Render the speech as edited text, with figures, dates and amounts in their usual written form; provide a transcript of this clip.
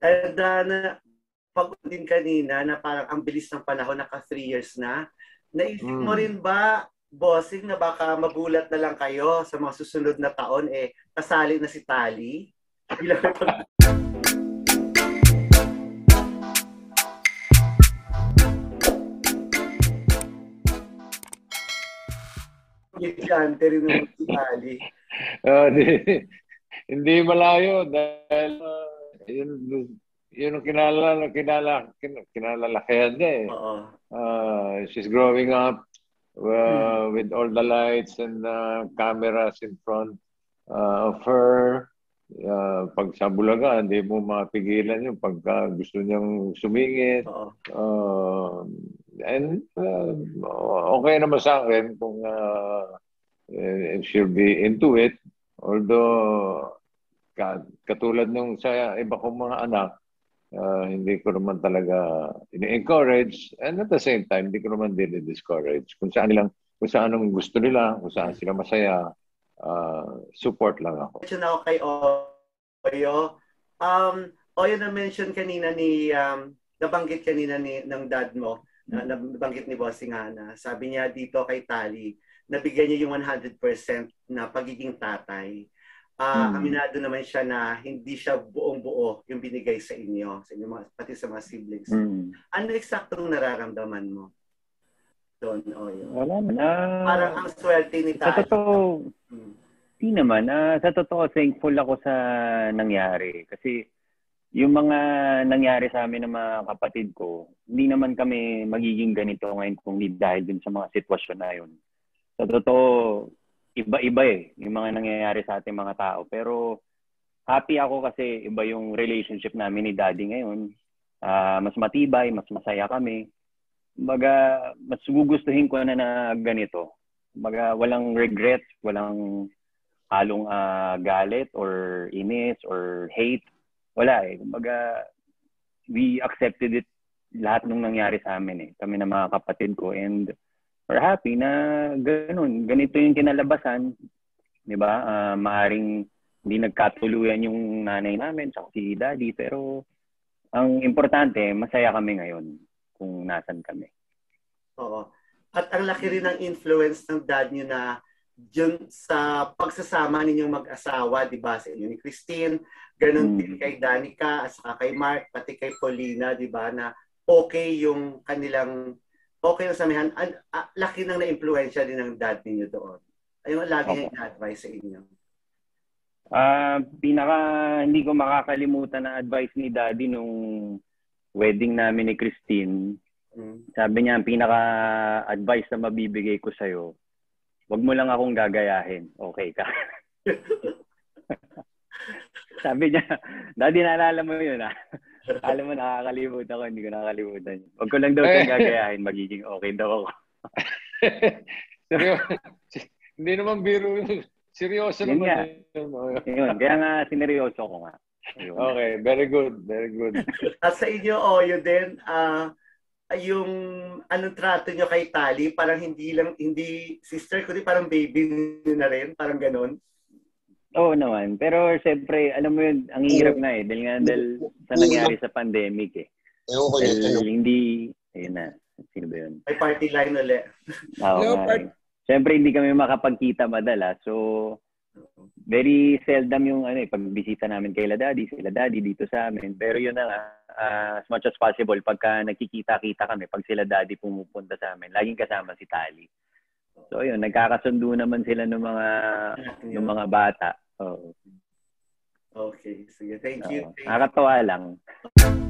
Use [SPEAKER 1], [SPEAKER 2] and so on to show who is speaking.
[SPEAKER 1] And pag din kanina na parang ang bilis ng panahon, naka 3 years na. Naisip mo rin ba, bossing, na baka magulat na lang kayo sa mga susunod na taon, kasali na si Tali? Gigante rin naman si Tali.
[SPEAKER 2] Hindi malayo dahil yun ang kinalalakihan niya eh. She's growing up with all the lights and cameras in front of her. Pag sa Bulaga, hindi mo mapigilan yun pagka gusto niyang sumingit. And okay naman sa akin kung she'll be into it. Although, katulad nung sa iba kong mga anak, hindi ko naman talaga ini-encourage, and at the same time, hindi ko naman discourage. Kung saan ang gusto nila, kung saan sila masaya, support lang ako.
[SPEAKER 1] Mention ako kay Oyo. Oyo na-mention kanina nabanggit kanina ng dad mo, nabanggit ni Bossing Hana. Sabi niya dito kay Tali, nabigyan niya yung 100% na pagiging tatay. Aminado naman siya na hindi siya buong-buo yung binigay sa inyo, pati sa mga siblings. Ano eksaktong nararamdaman mo doon, Oyo?
[SPEAKER 3] Wala man.
[SPEAKER 1] Parang ang swerte ni Tali.
[SPEAKER 3] Sa totoo, di naman. Sa totoo, thankful ako sa nangyari. Kasi yung mga nangyari sa amin ng mga kapatid ko, hindi naman kami magiging ganito ngayon kung hindi dahil din sa mga sitwasyon na yun. Sa totoo, iba-iba yung mga nangyayari sa ating mga tao. Pero happy ako kasi iba yung relationship namin ni Daddy ngayon. Mas matibay, mas masaya kami. Mas gugustuhin ko na ganito. Walang regrets, walang halong galit or inis or hate. Wala we accepted it lahat nung nangyari sa amin kami na mga kapatid ko, and we're happy na ganito yung kinalabasan, di ba? Maaring hindi nagkatuluyan yung nanay namin sa si Daddy, pero ang importante, masaya kami ngayon kung nasan kami.
[SPEAKER 1] Oo. At ang laki rin ng influence ng dad niyo na dyan sa pagsasama ninyong mag-asawa, di ba? Sa inyo ni Christine, ganun din kay Danica, at saka kay Mark, pati kay Paulina, di ba? Na okay yung kanilang, okay yung samihan. Laki nang na-influensya din ng dad ninyo doon. Ayun, lagi yung advice sa inyo.
[SPEAKER 3] Hindi ko makakalimutan na advice ni Daddy nung wedding namin ni Christine. Sabi niya, ang pinaka-advice na mabibigay ko sa'yo, wag mo lang akong gagayahin. Okay ka? Sabi niya, Daddy, naalala mo yun Alam mo, nakakalimutan ko, hindi ko nakakalimutan. Wag ko lang daw itong gagayahin, magiging okay daw ako.
[SPEAKER 2] Hindi naman biro. Seryoso naman.
[SPEAKER 3] Yun. Kaya nga, sineryoso ko nga.
[SPEAKER 2] Ayun. Okay, very good. Very good.
[SPEAKER 1] At sa inyo, Oyo din, yung anong trato nyo kay Tali, parang hindi sister ko, parang baby na rin, parang ganon.
[SPEAKER 3] Oo naman. Pero siyempre, alam mo yun, ang hirap na dahil sa nangyari sa pandemic ayun na. Sino ba yun?
[SPEAKER 1] May party line ulit.
[SPEAKER 3] Siyempre, hindi kami makapagkita madalas. So, very seldom yung pagbisita namin kay sila Daddy dito sa amin. Pero yun na nga, as much as possible, pagka nagkikita-kita kami, pag sila Daddy pumupunta sa amin, laging kasama si Tali. So yun, nagkakasundo naman sila ng mga bata.
[SPEAKER 1] Okay, sige. Thank you.
[SPEAKER 3] Nakakatawa lang.